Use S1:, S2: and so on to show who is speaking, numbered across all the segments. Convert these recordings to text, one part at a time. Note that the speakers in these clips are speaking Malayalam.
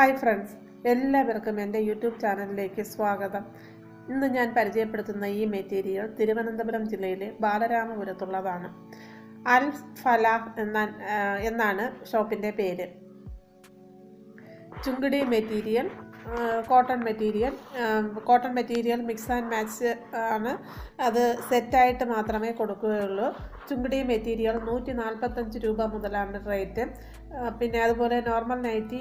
S1: ഹായ് ഫ്രണ്ട്സ്, എല്ലാവർക്കും എൻ്റെ യൂട്യൂബ് ചാനലിലേക്ക് സ്വാഗതം. ഇന്ന് ഞാൻ പരിചയപ്പെടുത്തുന്ന ഈ മെറ്റീരിയൽ തിരുവനന്തപുരം ജില്ലയിലെ ബാലരാമപുരത്തുള്ളതാണ്. അൽ ഫലാഹ് എന്നാണ് ഷോപ്പിൻ്റെ പേര്. ചുങ്കിടി material, cotton material mix and match ആണ്. അത് സെറ്റായിട്ട് മാത്രമേ കൊടുക്കുകയുള്ളൂ. ചുങ്കിടി മെറ്റീരിയൽ 145 രൂപ മുതലാണ് റേറ്റ്. പിന്നെ അതുപോലെ നോർമൽ നൈറ്റി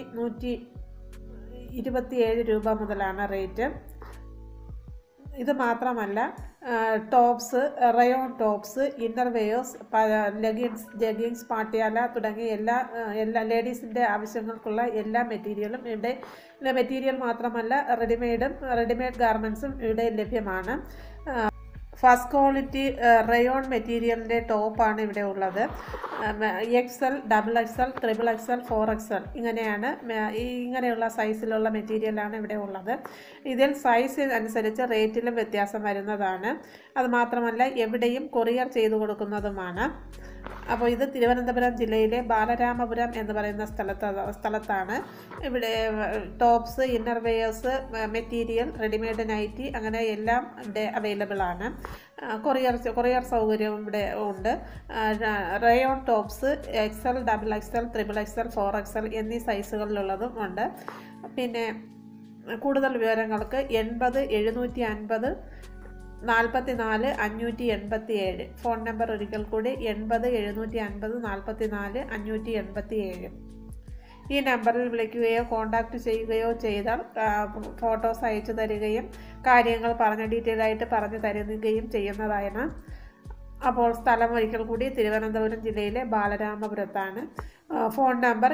S1: 127 രൂപ മുതലാണ് റേറ്റ്. ഇത് മാത്രമല്ല, tops, rayon tops, innerwears, jeggings, Patiala തുടങ്ങിയ എല്ലാ ലേഡീസിൻ്റെ ആവശ്യങ്ങൾക്കുള്ള എല്ലാ മെറ്റീരിയലും ഇവിടെ, മെറ്റീരിയൽ മാത്രമല്ല റെഡിമെയ്ഡ് ഗാർമെൻറ്റ്സും ഇവിടെ ലഭ്യമാണ്. ഫസ്റ്റ് ക്വാളിറ്റി റയോൺ മെറ്റീരിയലിൻ്റെ ടോപ്പാണ് ഇവിടെ ഉള്ളത്. XL, XXL, XXL, 4XL ഇങ്ങനെയുള്ള സൈസിലുള്ള മെറ്റീരിയലാണ് ഇവിടെ ഉള്ളത്. ഇതിൽ സൈസ് അനുസരിച്ച് റേറ്റിലും വ്യത്യാസം വരുന്നതാണ്. അതുമാത്രമല്ല എവിടെയും കൊറിയർ ചെയ്തു കൊടുക്കുന്നതുമാണ്. അപ്പോൾ ഇത് തിരുവനന്തപുരം ജില്ലയിലെ ബാലരാമപുരം എന്ന് പറയുന്ന സ്ഥലത്താണ്. ഇവിടെ tops, innerwears, material, readymade nighty അങ്ങനെ എല്ലാം ഇവിടെ അവൈലബിൾ ആണ്. കൊറിയർ സൗകര്യവും ഇവിടെ ഉണ്ട്. Rayon tops XL, XXL, XXL, 4XL എന്നീ സൈസുകളിലുള്ളതും ഉണ്ട്. പിന്നെ കൂടുതൽ വിവരങ്ങൾക്ക് 80 750 44 587 ഫോൺ നമ്പർ ഒരിക്കൽ കൂടി 80 750 44 587. ഈ നമ്പറിൽ വിളിക്കുകയോ കോൺടാക്റ്റ് ചെയ്യുകയോ ചെയ്താൽ ഫോട്ടോസ് അയച്ചു തരികയും കാര്യങ്ങൾ ഡീറ്റെയിൽ ആയിട്ട് പറഞ്ഞു തരുകയും ചെയ്യുന്നതാണ്. അപ്പോൾ സ്ഥലം ഒരിക്കൽ കൂടി തിരുവനന്തപുരം ജില്ലയിലെ ബാലരാമപുരത്താണ്. Phone number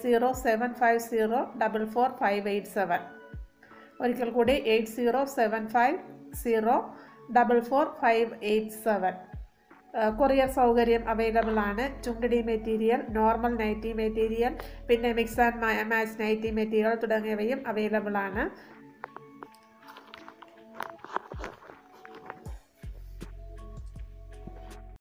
S1: 8075044587. ഒരിക്കൽ കൂടി 8075044587. കൊറിയർ സൗകര്യം അവൈലബിൾ ആണ്. ചുങ്കിടി മെറ്റീരിയൽ, നോർമൽ നൈറ്റി മെറ്റീരിയൽ, പിന്നെ mix and match nighty material തുടങ്ങിയവയും അവൈലബിൾ ആണ്.